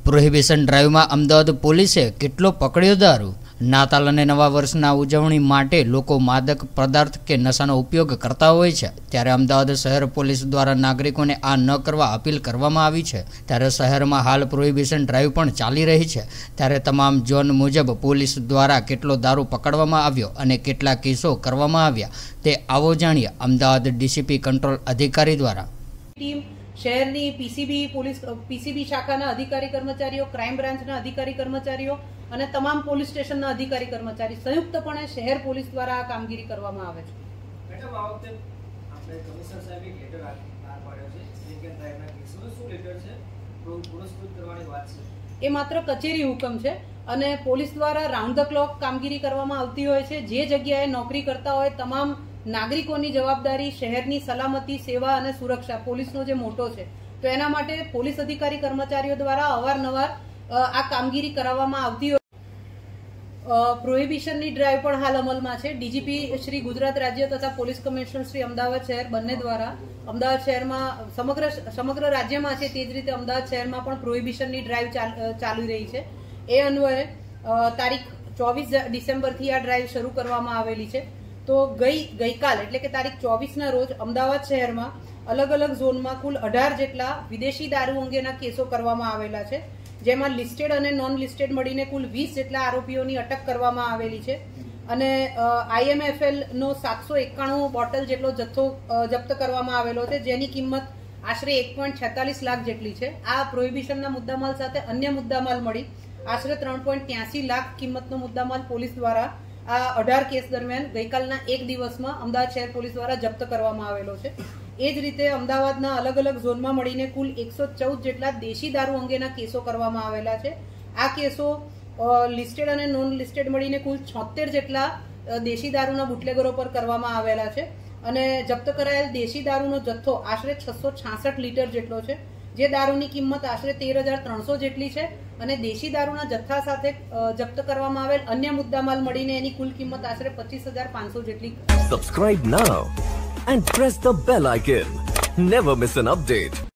Prohibition ડ્રાઈવમાં Ahmedabad પોલીસે કેટલો પકડ્યો દારૂ। નાતાલ અને નવા વર્ષના ઉજવણી માટે લોકો માદક પદાર્થ કે નશાનો ઉપયોગ કરતા હોય છે, ત્યારે અમદાવાદ શહેર પોલીસ દ્વારા નાગરિકોને આ ન કરવા અપીલ કરવામાં આવી છે। ત્યારે શહેરમાં હાલ પ્રોહિબિશન ડ્રાઈવ પણ ચાલી રહી છે, ત્યારે તમામ ઝોન મુજબ પોલીસ દ્વારા કેટલો દારૂ પકડવામાં આવ્યો અને કેટલા કેસો કરવામાં આવ્યા તે આવો જાણીએ અમદાવાદ ડીસીપી કંટ્રોલ અધિકારી દ્વારા। શહેરની પીસીબી શાખાના અધિકારી કર્મચારીઓ, ક્રાઇમ બ્રાન્ચના અધિકારી કર્મચારીઓ અને તમામ પોલીસ સ્ટેશનના અધિકારી કર્મચારી સંયુક્તપણે શહેર પોલીસ દ્વારા આ કામગીરી કરવામાં આવે છે। મેડમ, આ વખતે આપણે કમિશનર સાહેબે એક લેટર બહાર પાડ્યો છે, ડ્રિંક એન્ડ ડ્રાઈવના કેસમાં શું લેટર છે, પુરસ્કૃત કરવાની વાત છે? એ માત્ર કચેરી હુકમ છે અને પોલીસ દ્વારા રાઉન્ડ ધ ક્લોક કામગીરી કરવામાં આવતી હોય છે। જે જગ્યાએ નોકરી કરતા હોય તમામ નાગરિકોની જવાબદારી શહેરની સલામતી, સેવા અને સુરક્ષા પોલીસનો જે મોટો છે, તો એના માટે પોલીસ અધિકારી કર્મચારીઓ દ્વારા અવારનવાર આ કામગીરી કરાવવામાં આવતી હોય। પ્રોહિબિશનની ડ્રાઈવ પણ હાલ અમલમાં છે। ડીજીપી શ્રી ગુજરાત રાજ્ય તથા પોલીસ કમિશનર શ્રી અમદાવાદ શહેર બંને દ્વારા અમદાવાદ શહેરમાં સમગ્ર રાજ્યમાં છે, તે જ રીતે અમદાવાદ શહેરમાં પણ પ્રોહિબિશનની ડ્રાઈવ ચાલી રહી છે। એ અન્વયે તારીખ 24 ડિસેમ્બરથી આ ડ્રાઈવ શરૂ કરવામાં આવેલી છે। તો ગઈકાલ એટલે કે તારીખ 24ના રોજ અમદાવાદ શહેરમાં અલગ અલગ ઝોનમાં કુલ 18 જેટલા વિદેશી દારૂ અંગેના કેસો કરવામાં આવેલા છે, જેમાં લિસ્ટેડ અને નોન લિસ્ટેડ મળીને કુલ 20 જેટલા આરોપીઓની અટક કરવામાં આવેલી છે અને IMFL નો 791 બોટલ જેટલો જથ્થો જપ્ત કરવામાં આવેલો છે, જેની કિંમત આશરે 1.46 લાખ જેટલી છે। આ પ્રોહિબિશનના મુદ્દામાલ સાથે અન્ય મુદ્દામાલ મળી આશરે 3.83 લાખ કિંમતનો મુદ્દામાલ પોલીસ દ્વારા આ 18 કેસ દરમિયાન ગઈકાલના એક દિવસમાં અમદાવાદ શહેર પોલીસ દ્વારા જપ્ત કરવામાં આવેલો છે। એ જ રીતે અમદાવાદના અલગ અલગ ઝોનમાં મળીને કુલ 114 જેટલા દેશી દારૂ અંગેના કેસો કરવામાં આવેલા છે। આ કેસો લિસ્ટેડ અને નોન લિસ્ટેડ મળીને કુલ 76 જેટલા દેશી દારૂના બુટલેગરો પર કરવામાં આવેલા છે અને જપ્ત કરાયેલ દેશી દારૂનો જથ્થો આશરે 666 લીટર જેટલો છે, જે દારૂની કિંમત આશરે 13,300 જેટલી છે અને દેશી દારૂના જથ્થા સાથે જપ્ત કરવામાં આવેલ અન્ય મુદ્દામાલ મળીને એની કુલ કિંમત આશરે 25,500 જેટલી। Subscribe now and press the bell icon. Never miss an update.